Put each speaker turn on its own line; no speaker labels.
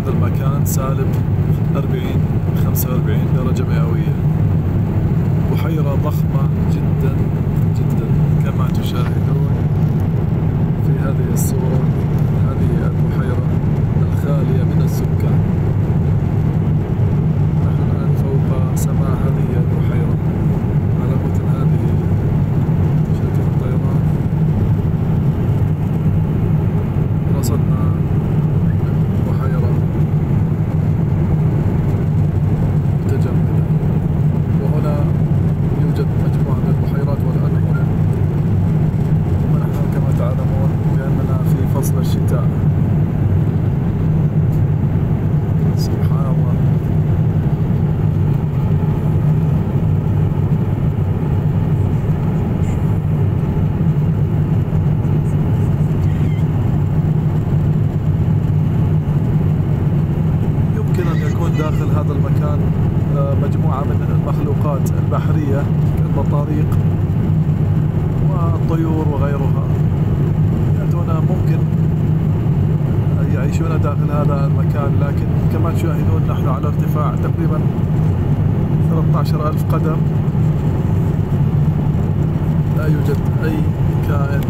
هذا المكان سالب 45 درجة مئوية. بحيرة ضخمة جدا جدا كما تشاهدون في هذه الصورة. هذه البحيرة الخالية من السكان. نحن الآن فوق سماء هذه البحيرة على متن هذه شركة الطيران. رصدنا بحيرة متجمدة، وهنا يوجد مجموعة من البحيرات والأنهر، ونحن كما تعلمون بأننا في فصل الشتاء. سبحان الله. يمكن أن يكون داخل هذا المكان مجموعة من المخلوقات البحرية كالبطاريق والطيور وغيرها. يأتون ممكن يعيشون داخل هذا المكان، لكن كما تشاهدون نحن على ارتفاع تقريبا 13,000 قدم. لا يوجد أي كائن